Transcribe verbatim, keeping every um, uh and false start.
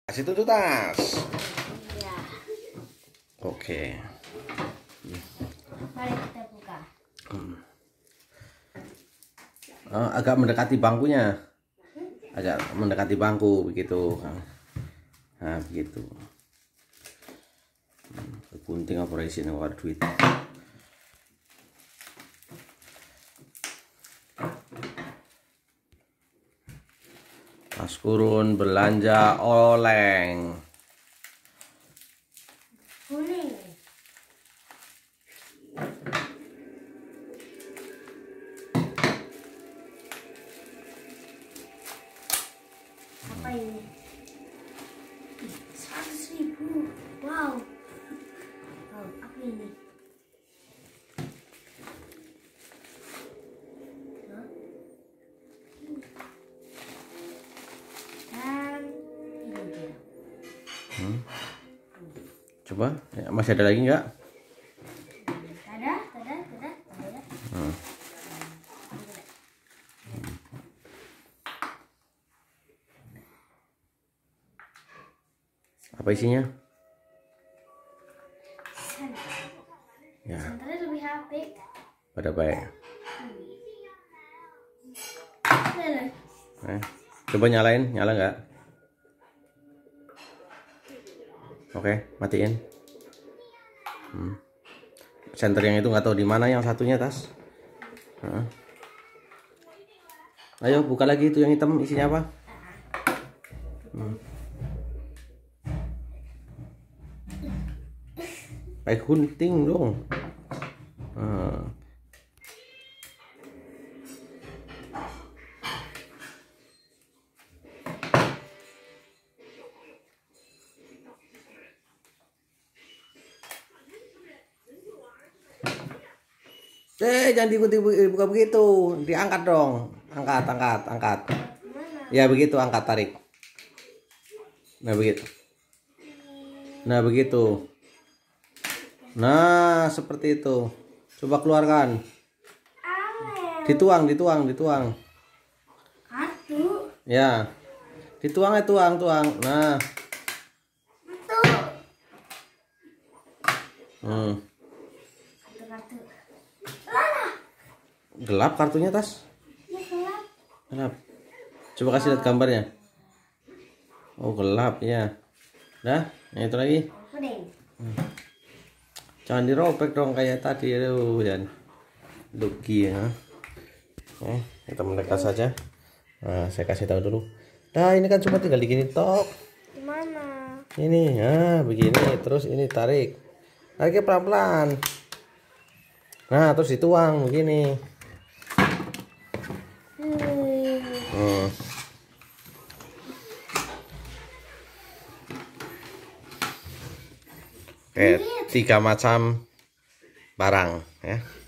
Kasih tuntutan. Ya. Oke. Mari kita buka. Hmm. Oh, agak mendekati bangkunya. Agak mendekati bangku begitu. Nah, begitu. Hmm, gunting operasi war duit. Mas Kurun belanja oleng. Kuning. Apa ini? Seratus ribu. Wow. Wow, apa ini? Hah? Dan ini dia. Hmm. Coba, ya, masih ada lagi nggak? Ada, ada, ada, ada. Hmm. Apa isinya? Senter. Ya, Senternya lebih apik. pada baik. Lele. Eh, coba nyalain, nyala nggak? Oke, matiin. Hmm. Senter yang itu nggak tahu di mana, yang satunya tas. Heeh. Ayo buka lagi itu yang hitam, isinya apa? Hmm. Pakai gunting dong. Hmm. Eh, jangan dibuka, buka begitu, diangkat dong, angkat, angkat, angkat. Ya begitu, angkat, tarik. Nah begitu. Nah begitu. Nah seperti itu. Coba keluarkan. Dituang, dituang, dituang. Kartu. Ya, dituang ya, tuang, tuang. Nah. Itu. Hmm. Kartu-kartu. Lala. Gelap kartunya, tas. Ya gelap. Gelap. Coba kasih lihat gambarnya. Oh gelap ya. Nah, yang itu lagi. Kuning. Hmm. Jangan dirobek dong kayak tadi, aduh, dan Lucky ya. Eh, kita mendekat saja. Nah, saya kasih tahu dulu. Nah, ini kan cuma tinggal digini tok. Gimana? Ini, nah begini, terus ini tarik. Tariknya pelan-pelan. Nah, terus dituang begini. Hmm. Oke, tiga macam barang ya.